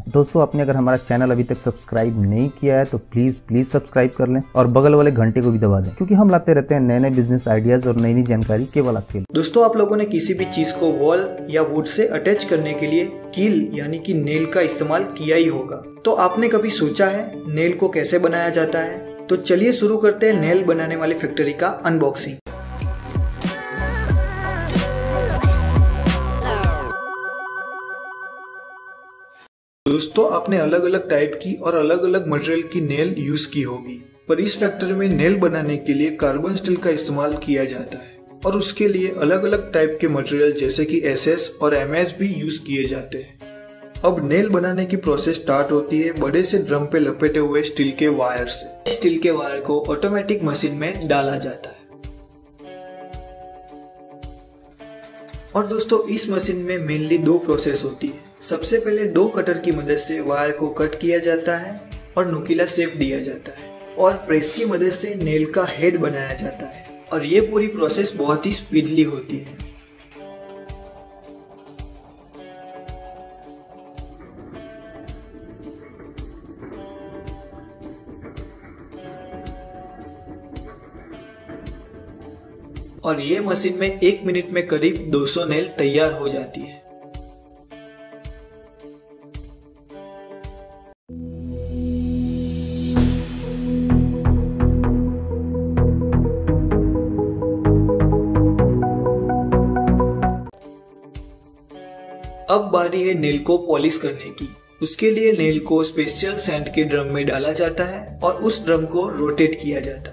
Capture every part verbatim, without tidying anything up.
दोस्तों आपने अगर हमारा चैनल अभी तक सब्सक्राइब नहीं किया है तो प्लीज प्लीज सब्सक्राइब कर लें और बगल वाले घंटे को भी दबा दें, क्योंकि हम लाते रहते हैं नए नए बिजनेस आइडियाज और नई नई जानकारी केवल आपके लिए। दोस्तों आप लोगों ने किसी भी चीज को वॉल या वुड से अटैच करने के लिए कील यानी कि नेल का इस्तेमाल किया ही होगा। तो आपने कभी सोचा है नेल को कैसे बनाया जाता है? तो चलिए शुरू करते हैं नेल बनाने वाली फैक्ट्री का अनबॉक्सिंग। दोस्तों आपने अलग अलग टाइप की और अलग अलग मटेरियल की नेल यूज की होगी, पर इस फैक्ट्री में नेल बनाने के लिए कार्बन स्टील का इस्तेमाल किया जाता है और उसके लिए अलग अलग टाइप के मटेरियल जैसे कि एस एस और एम एस भी यूज किए जाते हैं। अब नेल बनाने की प्रोसेस स्टार्ट होती है बड़े से ड्रम पे लपेटे हुए स्टील के वायर से। स्टील के वायर को ऑटोमेटिक मशीन में डाला जाता है और दोस्तों इस मशीन में मेनली दो प्रोसेस होती है। सबसे पहले दो कटर की मदद से वायर को कट किया जाता है और नुकीला शेप दिया जाता है और प्रेस की मदद से नेल का हेड बनाया जाता है और ये पूरी प्रोसेस बहुत ही स्पीडली होती है। और ये मशीन में एक मिनट में करीब दो सौ नेल तैयार हो जाती है। अब बारी है नेल को पॉलिश करने की। उसके लिए नेल को स्पेशल सैंड के ड्रम में डाला जाता है और उस ड्रम को रोटेट किया जाता है।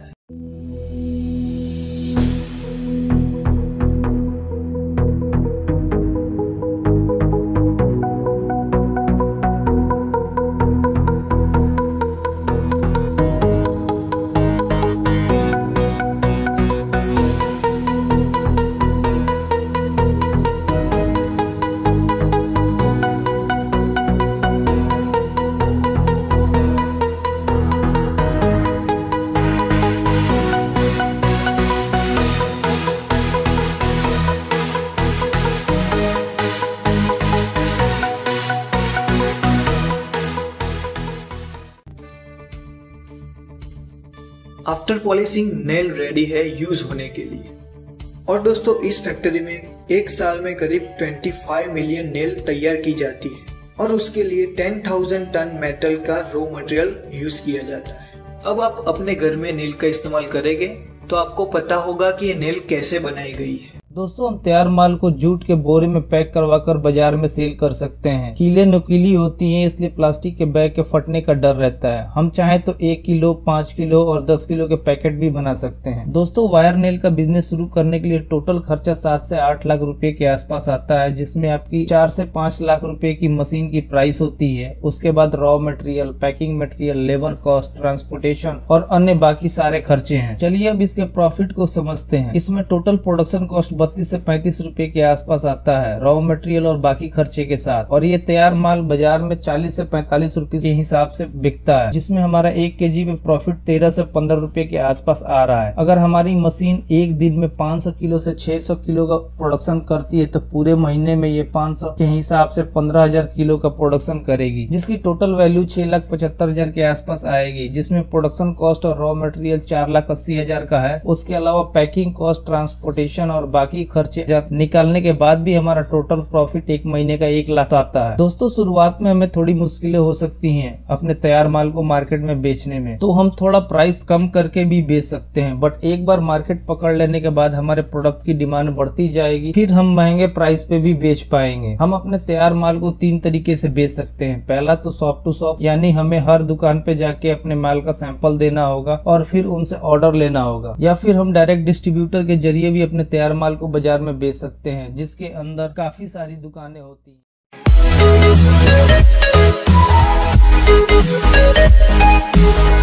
आफ्टर पॉलिशिंग नेल रेडी है यूज होने के लिए। और दोस्तों इस फैक्ट्री में एक साल में करीब पच्चीस मिलियन नेल तैयार की जाती है और उसके लिए दस हज़ार टन मेटल का रॉ मटेरियल यूज किया जाता है। अब आप अपने घर में नेल का इस्तेमाल करेंगे तो आपको पता होगा कि ये नेल कैसे बनाई गई है। दोस्तों हम तैयार माल को जूट के बोरे में पैक करवाकर बाजार में सेल कर सकते हैं। कीलें नुकीली होती हैं, इसलिए प्लास्टिक के बैग के फटने का डर रहता है। हम चाहें तो एक किलो, पाँच किलो और दस किलो के पैकेट भी बना सकते हैं। दोस्तों वायर नेल का बिजनेस शुरू करने के लिए टोटल खर्चा सात से आठ लाख रुपए के आसपास आता है, जिसमें आपकी चार से पाँच लाख रुपए की मशीन की प्राइस होती है। उसके बाद raw material, packing material, labour cost, transportation और अन्य बाकी सारे खर्चे हैं। चलिए अब इसके प्रॉफिट को समझते हैं। इसमें टोटल प्रोडक्शन कॉस्ट बत्तीस से पैंतीस रुपए के आसपास आता है रॉ मटेरियल और बाकी खर्चे के साथ, और ये तैयार माल बाजार में चालीस से पैंतालीस रुपए के हिसाब से बिकता है, जिसमें हमारा एक केजी में प्रॉफिट तेरह से पंद्रह रुपए के आसपास आ रहा है। अगर हमारी मशीन एक दिन में पाँच सौ किलो से छह सौ किलो का प्रोडक्शन करती है तो पूरे महीने में ये पाँच सौ के हिसाब से पंद्रह हजार किलो का प्रोडक्शन करेगी, जिसकी टोटल वैल्यू छह लाख पचहत्तर हजार के आसपास आएगी, जिसमें प्रोडक्शन कॉस्ट और रॉ मटेरियल चार लाख अस्सी हजार का है। उसके अलावा पैकिंग कॉस्ट, ट्रांसपोर्टेशन और बाकी खर्चे जब निकालने के बाद भी हमारा टोटल प्रॉफिट एक महीने का एक लाख आता है। दोस्तों शुरुआत में हमें थोड़ी मुश्किलें हो सकती हैं अपने तैयार माल को मार्केट में बेचने में, तो हम थोड़ा प्राइस कम करके भी बेच सकते हैं, बट एक बार मार्केट पकड़ लेने के बाद हमारे प्रोडक्ट की डिमांड बढ़ती जाएगी, फिर हम महंगे प्राइस पे भी बेच पाएंगे। हम अपने तैयार माल को तीन तरीके से बेच सकते हैं। पहला तो शॉप टू शॉप, यानी हमें हर दुकान पे जाके अपने माल का सैंपल देना होगा और फिर उनसे ऑर्डर लेना होगा, या फिर हम डायरेक्ट डिस्ट्रीब्यूटर के जरिए भी अपने तैयार माल को बाजार में बेच सकते हैं, जिसके अंदर काफी सारी दुकानें होती हैं।